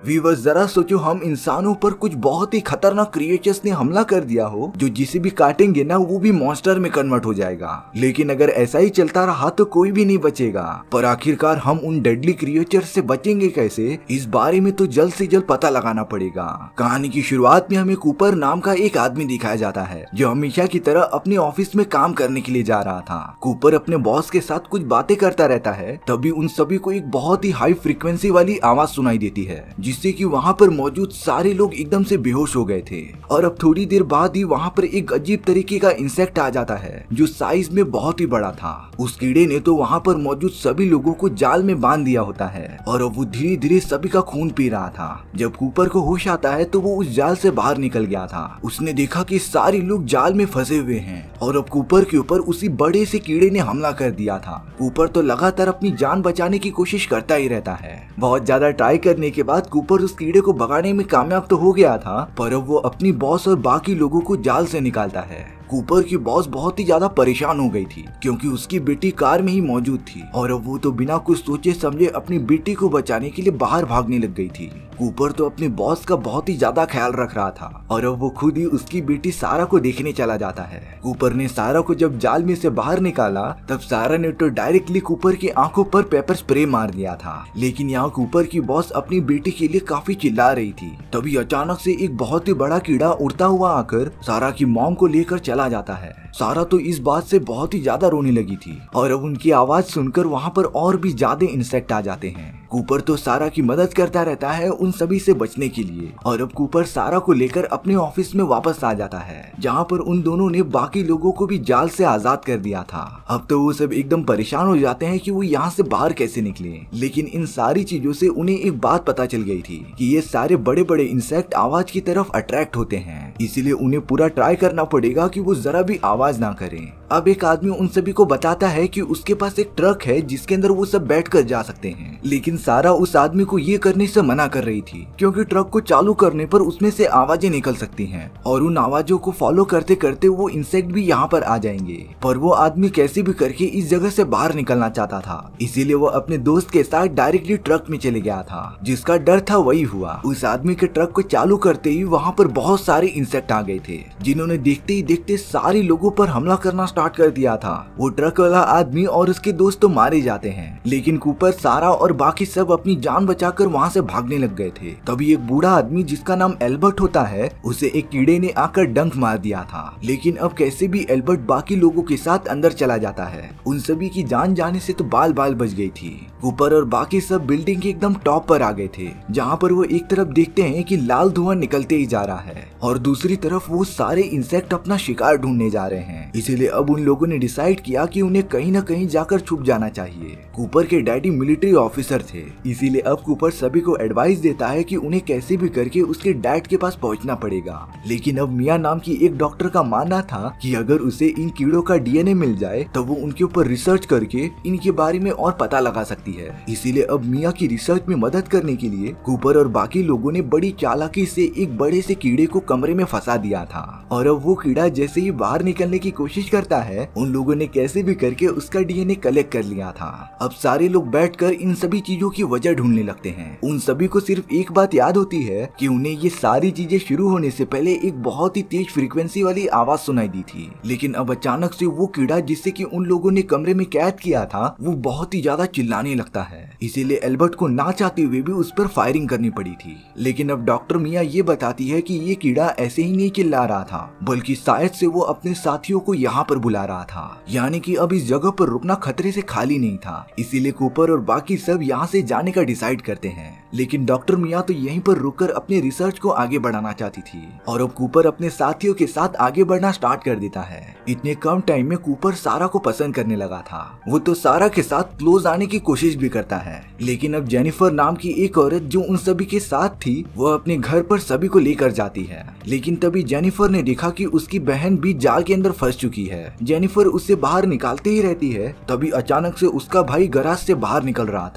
Viewers जरा सोचो, हम इंसानों पर कुछ बहुत ही खतरनाक क्रिएचर्स ने हमला कर दिया हो जो जिसे भी काटेंगे ना वो भी मॉन्स्टर में कन्वर्ट हो जाएगा। लेकिन अगर ऐसा ही चलता रहा तो कोई भी नहीं बचेगा। पर आखिरकार हम उन डेडली क्रिएचर्स से बचेंगे कैसे, इस बारे में तो जल्द से जल्द पता लगाना पड़ेगा। कहानी की शुरुआत में हमें कूपर नाम का एक आदमी दिखाया जाता है जो हमेशा की तरह अपने ऑफिस में काम करने के लिए जा रहा था। कूपर अपने बॉस के साथ कुछ बातें करता रहता है, तभी उन सभी को एक बहुत ही हाई फ्रीक्वेंसी वाली आवाज सुनाई देती है जिससे कि वहाँ पर मौजूद सारे लोग एकदम से बेहोश हो गए थे। और अब थोड़ी देर बाद ही वहाँ पर एक अजीब तरीके का इंसेक्ट आ जाता है जो साइज में बहुत ही बड़ा था। उस कीड़े ने तो वहाँ पर मौजूद सभी लोगों को जाल में बांध दिया होता है और अब वो धीरे धीरे सभी का खून पी रहा था। जब कूपर को होश आता है तो वो उस जाल से बाहर निकल गया था। उसने देखा कि सारे लोग जाल में फंसे हुए हैं और अब कूपर के ऊपर उसी बड़े से कीड़े ने हमला कर दिया था। कूपर तो लगातार अपनी जान बचाने की कोशिश करता ही रहता है। बहुत ज्यादा ट्राई करने के बाद कूपर उस कीड़े को भगाने में कामयाब तो हो गया था, पर अब वो अपनी बॉस और बाकी लोगों को जाल से निकालता है। कूपर की बॉस बहुत ही ज्यादा परेशान हो गई थी क्योंकि उसकी बेटी कार में ही मौजूद थी और अब वो तो बिना कुछ सोचे समझे अपनी बेटी को बचाने के लिए बाहर भागने लग गई थी। कूपर तो अपने बॉस का बहुत ही ज्यादा ख्याल रख रहा था और अब वो खुद ही उसकी बेटी सारा को देखने चला जाता है। कूपर ने सारा को जब जाल में से बाहर निकाला तब सारा ने तो डायरेक्टली कूपर की आंखों पर पेपर स्प्रे मार दिया था। लेकिन यहाँ कूपर की बॉस अपनी बेटी के लिए काफी चिल्ला रही थी। तभी अचानक से एक बहुत ही बड़ा कीड़ा उड़ता हुआ आकर सारा की मॉम को लेकर चला जाता है। सारा तो इस बात से बहुत ही ज्यादा रोने लगी थी और अब उनकी आवाज सुनकर वहाँ पर और भी ज्यादा इंसेक्ट आ जाते हैं। कूपर तो सारा की मदद करता रहता है उन सभी से बचने के लिए और अब कूपर सारा को लेकर अपने ऑफिस में वापस आ जाता है जहाँ पर उन दोनों ने बाकी लोगों को भी जाल से आजाद कर दिया था। अब तो वो सब एकदम परेशान हो जाते हैं कि वो यहाँ से बाहर कैसे निकले। लेकिन इन सारी चीजों से उन्हें एक बात पता चल गई थी कि ये सारे बड़े बड़े इंसेक्ट आवाज की तरफ अट्रैक्ट होते हैं, इसीलिए उन्हें पूरा ट्राई करना पड़ेगा कि वो जरा भी आवाज ना करें। अब एक आदमी उन सभी को बताता है कि उसके पास एक ट्रक है जिसके अंदर वो सब बैठ कर जा सकते हैं। लेकिन सारा उस आदमी को ये करने से मना कर रही थी क्योंकि ट्रक को चालू करने पर उसमें से आवाजें निकल सकती हैं और उन आवाजों को फॉलो करते करते वो इंसेक्ट भी यहाँ पर आ जाएंगे। पर वो आदमी कैसे भी करके इस जगह से बाहर निकलना चाहता था, इसीलिए वो अपने दोस्त के साथ डायरेक्टली ट्रक में चले गया था। जिसका डर था वही हुआ। उस आदमी के ट्रक को चालू करते ही वहाँ पर बहुत सारे इंसेक्ट आ गए थे जिन्होंने देखते ही देखते सारे लोगों पर हमला करना स्टार्ट कर दिया था। वो ट्रक वाला आदमी और उसके दोस्त तो मारे जाते हैं, लेकिन कूपर, सारा और बाकी सब अपनी जान बचाकर वहाँ से भागने लग गए थे। तभी एक बूढ़ा आदमी जिसका नाम एल्बर्ट होता है उसे एक कीड़े ने आकर डंक मार दिया था। लेकिन अब कैसे भी एल्बर्ट बाकी लोगों के साथ अंदर चला जाता है। उन सभी की जान जाने से तो बाल बाल बच गई थी। कूपर और बाकी सब बिल्डिंग के एकदम टॉप पर आ गए थे जहाँ पर वो एक तरफ देखते हैं कि लाल धुआं निकलते ही जा रहा है और दूसरी तरफ वो सारे इंसेक्ट अपना शिकार ढूंढने जा रहे हैं। इसीलिए अब उन लोगों ने डिसाइड किया कि उन्हें कहीं न कहीं जाकर छुप जाना चाहिए। कूपर के डैडी मिलिट्री ऑफिसर थे, इसीलिए अब कूपर सभी को एडवाइस देता है कि उन्हें कैसे भी करके उसके डैड के पास पहुंचना पड़ेगा। लेकिन अब मिया नाम की एक डॉक्टर का मानना था कि अगर उसे इन कीड़ों का डीएनए मिल जाए तो वो उनके ऊपर रिसर्च करके इनके बारे में और पता लगा सकती है। इसीलिए अब मिया की रिसर्च में मदद करने के लिए कूपर और बाकी लोगों ने बड़ी चालाकी से एक बड़े से कीड़े को कमरे में फंसा दिया था और अब वो कीड़ा जैसे ही बाहर निकलने की कोशिश करता है उन लोगों ने कैसे भी करके उसका डीएनए कलेक्ट कर लिया था। अब सारे लोग बैठकर इन सभी चीजों की वजह ढूंढने लगते हैं। उन सभी को सिर्फ एक बात याद होती है कि उन्हें ये सारी चीजें शुरू होने से पहले एक बहुत ही तेज फ्रीक्वेंसी वाली आवाज सुनाई दी थी। लेकिन अब अचानक से वो कीड़ा जिससे कि उन लोगों ने कमरे में कैद किया था वो बहुत ही ज्यादा चिल्लाने लगता है। इसीलिए एल्बर्ट को ना चाहते हुए भी उस पर फायरिंग करनी पड़ी थी। लेकिन अब डॉक्टर मिया ये बताती है कि ये कीड़ा ऐसे ही नहीं चिल्ला रहा था, बल्कि शायद से वो अपने साथियों को यहाँ पर बुला रहा था। यानी कि अब इस जगह पर रुकना खतरे से खाली नहीं था। इसीलिए कूपर और बाकी सब यहाँ से जाने का डिसाइड करते हैं। लेकिन डॉक्टर मिया तो यहीं पर रुककर अपने रिसर्च को आगे बढ़ाना चाहती थी और अब कूपर अपने साथियों के साथ आगे बढ़ना स्टार्ट कर देता है। इतने कम टाइम में कूपर सारा को पसंद करने लगा था। वो तो सारा के साथ क्लोज आने की कोशिश भी करता है। लेकिन अब जेनिफर नाम की एक औरत जो उन सभी के साथ थी वो अपने घर पर सभी को लेकर जाती है। लेकिन तभी जेनिफर ने देखा कि उसकी बहन भी जाल के अंदर फंस चुकी है। जेनिफर उससे बाहर निकालते ही रहती है। तभी अचानक से उसका भाई गराज से बाहर निकल रहा था, पर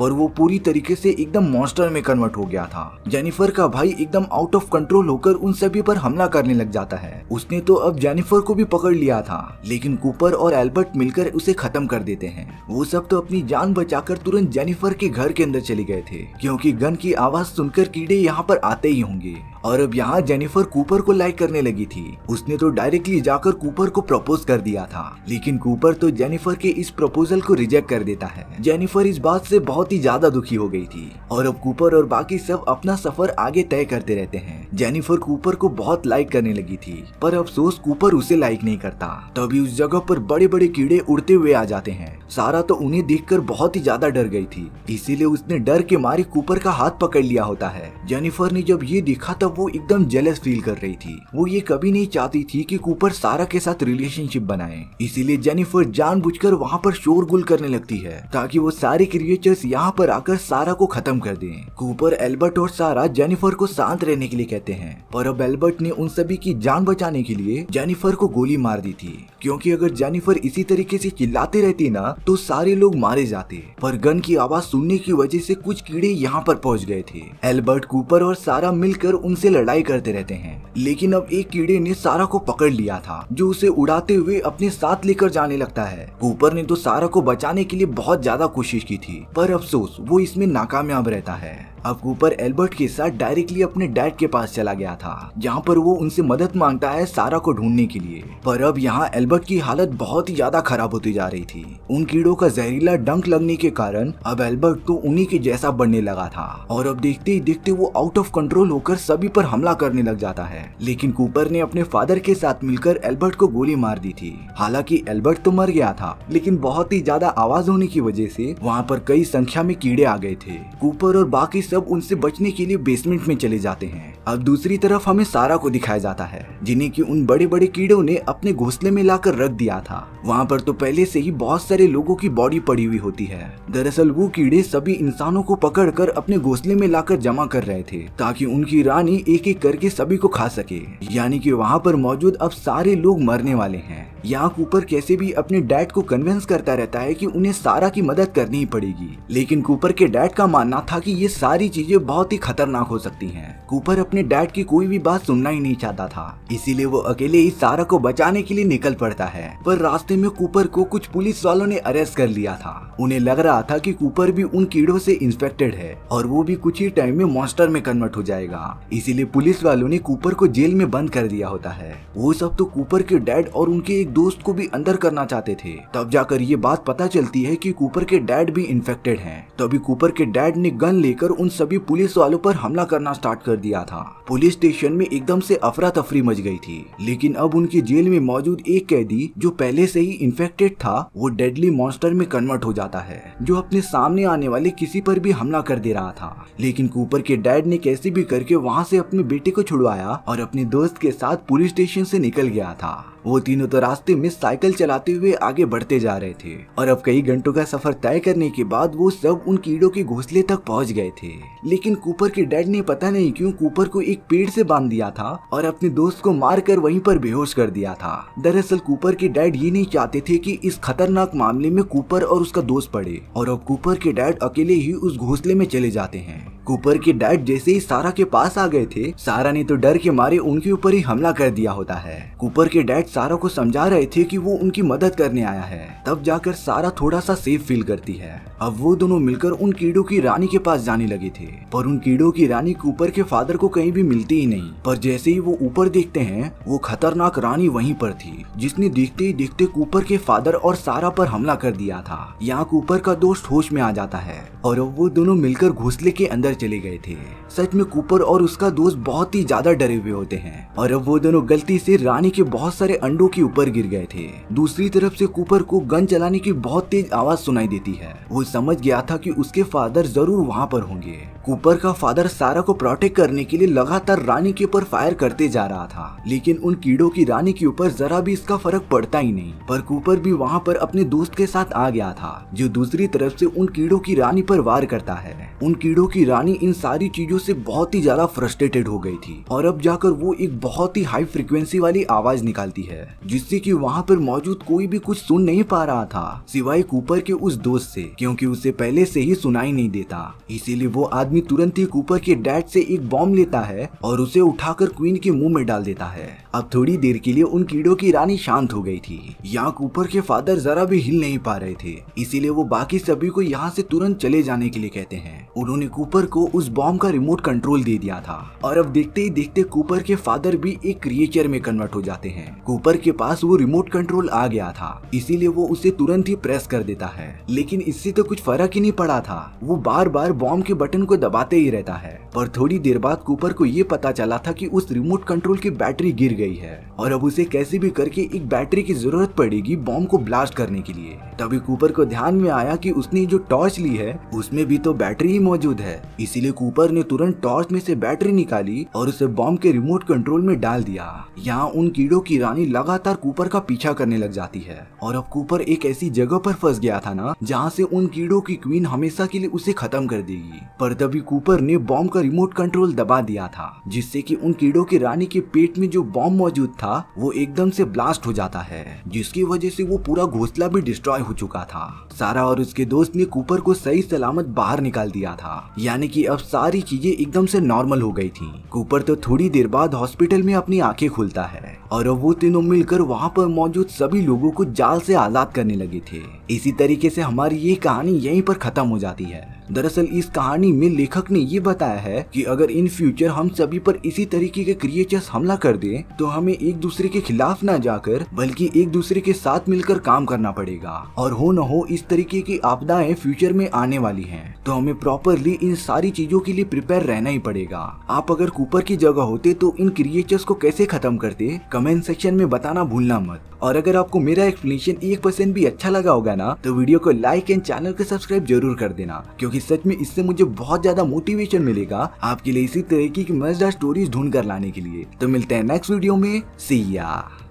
और वो पूरी तरीके से एकदम मॉन्स्टर में कन्वर्ट हो गया था। जेनिफर का भाई एकदम आउट ऑफ कंट्रोल होकर उन सभी पर हमला करने लग जाता है। उसने तो अब जेनिफर को भी पकड़ लिया था, लेकिन कूपर और एल्बर्ट मिलकर उसे खत्म कर देते हैं। वो सब तो अपनी जान बचाकर तुरंत जेनिफर के घर के अंदर चले गए थे, क्योंकि गन की आवाज सुनकर कीड़े यहाँ पर आते ही होंगे। और अब यहाँ जेनिफर कूपर को लाइक करने लगी थी। उसने तो डायरेक्टली जाकर कूपर को प्रपोज कर दिया था, लेकिन कूपर तो जेनिफर के इस प्रपोजल को रिजेक्ट कर देता है। जेनिफर इस बात से बहुत ही ज्यादा दुखी हो गई थी और अब कूपर और बाकी सब अपना सफर आगे तय करते रहते हैं। जेनिफर कूपर को बहुत लाइक करने लगी थी, पर अफसोस कूपर उसे लाइक नहीं करता। तभी उस जगह पर बड़े बड़े कीड़े उड़ते हुए आ जाते हैं। सारा तो उन्हें देखकर बहुत ही ज्यादा डर गई थी, इसीलिए उसने डर के मारे कूपर का हाथ पकड़ लिया होता है। जेनिफर ने जब ये देखा तब वो एकदम जेलस फील कर रही थी। वो ये कभी नहीं चाहती थी कि कूपर सारा के साथ रिलेशनशिप बनाए, इसीलिए जेनिफर जानबूझकर वहाँ पर शोरगुल करने लगती है ताकि वो सारे क्रिएचर्स यहाँ पर आकर सारा को खत्म कर दें। कूपर, एल्बर्ट और सारा जेनिफर को शांत रहने के लिए कहते हैं, पर अब एल्बर्ट ने उन सभी की जान बचाने के लिए जेनिफर को गोली मार दी थी, क्योंकि अगर जेनिफर इसी तरीके से चिल्लाते रहती ना तो सारे लोग मारे जाते। पर गन की आवाज सुनने की वजह से कुछ कीड़े यहाँ पर पहुँच गए थे। एल्बर्ट, कूपर और सारा मिलकर उनसे लड़ाई करते रहते हैं, लेकिन अब एक कीड़े ने सारा को पकड़ लिया था, जो उसे उड़ाते हुए अपने साथ लेकर जाने लगता है। कूपर ने तो सारा को बचाने के लिए बहुत ज्यादा कोशिश की थी, पर अफसोस वो इसमें नाकामयाब रहता है। अब कूपर एल्बर्ट के साथ डायरेक्टली अपने डैड के पास चला गया था, जहाँ पर वो उनसे मदद मांगता है सारा को ढूंढने के लिए। पर अब यहाँ एल्बर्ट की हालत बहुत ही ज्यादा खराब होती जा रही थी। उन कीड़ों का जहरीला डंक लगने के कारण अब एल्बर्ट तो उन्हीं के जैसा बनने लगा था, और अब देखते ही देखते वो आउट ऑफ कंट्रोल होकर सभी पर हमला करने लग जाता है। लेकिन कूपर ने अपने फादर के साथ मिलकर एल्बर्ट को गोली मार दी थी। हालांकि एल्बर्ट तो मर गया था, लेकिन बहुत ही ज्यादा आवाज होने की वजह से वहाँ पर कई संख्या में कीड़े आ गए थे। कूपर और बाकी सब उनसे बचने के लिए बेसमेंट में चले जाते हैं। अब दूसरी तरफ हमें सारा को दिखाया जाता है, जिन्हें कि उन बड़े बड़े कीड़ों ने अपने घोंसले में लाकर रख दिया था। वहाँ पर तो पहले से ही बहुत सारे लोगों की बॉडी पड़ी हुई होती है। दरअसल वो कीड़े सभी इंसानों को पकड़कर अपने घोंसले में लाकर जमा कर रहे थे, ताकि उनकी रानी एक एक करके सभी को खा सके। यानी कि वहाँ पर मौजूद अब सारे लोग मरने वाले हैं। यहाँ कूपर कैसे भी अपने डैड को कन्विंस करता रहता है कि उन्हें सारा की मदद करनी ही पड़ेगी, लेकिन कूपर के डैड का मानना था कि ये सारी चीजें बहुत ही खतरनाक हो सकती हैं। कूपर अपने डैड की कोई भी बात सुनना ही नहीं चाहता था, इसीलिए वो अकेले ही सारा को बचाने के लिए निकल पड़ता है। पर रास्ते में कूपर को कुछ पुलिस वालों ने अरेस्ट कर लिया था। उन्हें लग रहा था कि कूपर भी उन कीड़ों से इंफेक्टेड है और वो भी कुछ ही टाइम में मॉन्स्टर में कन्वर्ट हो जाएगा, इसीलिए पुलिस वालों ने कूपर को जेल में बंद कर दिया होता है। वो सब तो कूपर के डैड और उनके एक दोस्त को भी अंदर करना चाहते थे। तब जाकर ये बात पता चलती है कि कूपर के डैड भी इन्फेक्टेड हैं। तभी कूपर के डैड ने गन लेकर उन सभी पुलिस वालों पर हमला करना स्टार्ट कर दिया था। पुलिस स्टेशन में एकदम से अफरा तफरी मच गई थी, लेकिन अब उनकी जेल में मौजूद एक कैदी जो पहले से ही इन्फेक्टेड था, वो डेडली मॉन्स्टर में कन्वर्ट हो जाता है, जो अपने सामने आने वाले किसी पर भी हमला कर दे रहा था। लेकिन कूपर के डैड ने कैसे भी करके वहाँ से अपने बेटे को छुड़वाया और अपने दोस्त के साथ पुलिस स्टेशन से निकल गया था। वो तीनों तो रास्ते में साइकिल चलाते हुए आगे बढ़ते जा रहे थे और अब कई घंटों का सफर तय करने के बाद वो सब उन कीड़ों के घोंसले तक पहुंच गए थे। लेकिन कूपर के डैड ने पता नहीं क्यों कूपर को एक पेड़ से बांध दिया था और अपने दोस्त को मारकर वहीं पर बेहोश कर दिया था। दरअसल कूपर के डैड ये नहीं चाहते थे कि इस खतरनाक मामले में कूपर और उसका दोस्त पड़े, और अब कूपर के डैड अकेले ही उस घोंसले में चले जाते हैं। कूपर के डैड जैसे ही सारा के पास आ गए थे, सारा ने तो डर के मारे उनके ऊपर ही हमला कर दिया होता है। कूपर के डैड सारा को समझा रहे थे कि वो उनकी मदद करने आया है, तब जाकर सारा थोड़ा सा सेफ फील करती है। अब वो दोनों मिलकर उन कीड़ों की रानी के पास जाने लगे थे, पर उन कीड़ों की रानी कूपर के फादर को कहीं भी मिलती ही नहीं। पर जैसे ही वो ऊपर देखते हैं, वो खतरनाक रानी वहीं पर थी, जिसने देखते ही देखते कूपर के फादर और सारा पर हमला कर दिया था। यहाँ कूपर का दोस्त होश में आ जाता है और अब वो दोनों मिलकर घोंसले के अंदर चले गए थे। सच में कूपर और उसका दोस्त बहुत ही ज्यादा डरे हुए होते हैं और अब वो दोनों गलती से रानी के बहुत सारे अंडों के ऊपर गिर गए थे। दूसरी तरफ से कूपर को गन चलाने की बहुत तेज आवाज सुनाई देती है। वो समझ गया था कि उसके फादर जरूर वहाँ पर होंगे। कूपर का फादर सारा को प्रोटेक्ट करने के लिए लगातार रानी के ऊपर फायर करते जा रहा था, लेकिन उन कीड़ों की रानी के ऊपर जरा भी इसका फर्क पड़ता ही नहीं। पर कूपर भी वहाँ पर अपने दोस्त के साथ आ गया था, जो दूसरी तरफ से उन कीड़ों की रानी पर वार करता है। उन कीड़ों की रानी इन सारी चीजों से बहुत ही ज्यादा फ्रस्ट्रेटेड हो गई थी और अब जाकर वो एक बहुत ही हाई फ्रीक्वेंसी वाली आवाज निकालती है, जिससे कि वहाँ पर मौजूद कोई भी कुछ सुन नहीं पा रहा था सिवाय कूपर के उस दोस्त से, क्योंकि उसे पहले से ही सुनाई नहीं देता। इसीलिए वो आदमी तुरंत ही कूपर के डैड से एक बॉम्ब लेता है और उसे उठाकर क्वीन के मुंह में डाल देता है। अब थोड़ी देर के लिए उन कीड़ों की रानी शांत हो गई थी। यहाँ कूपर के फादर जरा भी हिल नहीं पा रहे थे, इसीलिए वो बाकी सभी को यहाँ से तुरंत चले जाने के लिए कहते हैं। उन्होंने कूपर को उस बॉम्ब का रिमोट कंट्रोल दे दिया था और अब देखते ही देखते कूपर के फादर भी एक क्रिएचर में कन्वर्ट हो जाते हैं। कूपर के पास वो रिमोट कंट्रोल आ गया था, इसीलिए वो उसे तुरंत ही प्रेस कर देता है, लेकिन इससे तो कुछ फर्क ही नहीं पड़ा था। वो बार बार बॉम्ब के बटन को दबाते ही रहता है। पर थोड़ी देर बाद कूपर को ये पता चला था कि उस रिमोट कंट्रोल की बैटरी गिर गई है और अब उसे कैसे भी करके एक बैटरी की जरूरत पड़ेगी बॉम्ब को ब्लास्ट करने के लिए। तभी कूपर को ध्यान में आया कि उसने जो टॉर्च ली है उसमें भी तो बैटरी ही मौजूद है। इसीलिए कूपर ने तुरंत टॉर्च में से बैटरी निकाली और उसे बॉम्ब के रिमोट कंट्रोल में डाल दिया। यहाँ उन कीड़ों की रानी लगातार कूपर का पीछा करने लग जाती है और अब कूपर एक ऐसी जगह पर फंस गया था ना जहाँ से उन कीड़ों की क्वीन हमेशा के लिए उसे खत्म कर देगी। पर तभी कूपर ने बॉम्ब का रिमोट कंट्रोल दबा दिया था, जिससे कि उन कीड़ों की रानी के पेट में जो बॉम्ब मौजूद था वो एकदम से ब्लास्ट हो जाता है, जिसकी वजह से वो पूरा घोंसला भी डिस्ट्रॉय हो चुका था। सारा और उसके दोस्त ने कूपर को सही सलामत बाहर निकाल दिया था, यानी कि अब सारी चीजें एकदम से नॉर्मल हो गई थी। कूपर तो थोड़ी देर बाद हॉस्पिटल में अपनी आंखें खोलता है और अब वो तीनों मिलकर वहाँ पर मौजूद सभी लोगों को जाल से आजाद करने लगे थे। इसी तरीके से हमारी ये कहानी यहीं पर खत्म हो जाती है। दरअसल इस कहानी में लेखक ने ये बताया है कि अगर इन फ्यूचर हम सभी पर इसी तरीके के क्रिएचर्स हमला कर दें तो हमें एक दूसरे के खिलाफ ना जाकर बल्कि एक दूसरे के साथ मिलकर काम करना पड़ेगा, और हो न हो इस तरीके की आपदाएं फ्यूचर में आने वाली हैं, तो हमें प्रॉपरली इन सारी चीजों के लिए प्रिपेयर रहना ही पड़ेगा। आप अगर कूपर की जगह होते तो इन क्रिएचर्स को कैसे खत्म करते, कमेंट सेक्शन में बताना भूलना मत। और अगर आपको मेरा एक्सप्लेनेशन 1% भी अच्छा लगा होगा ना तो वीडियो को लाइक एंड चैनल को सब्सक्राइब जरूर कर देना, क्योंकि सच में इससे मुझे बहुत ज्यादा मोटिवेशन मिलेगा आपके लिए इसी तरीके की मजेदार स्टोरीज ढूंढ कर लाने के लिए। तो मिलते हैं नेक्स्ट वीडियो में, सी या।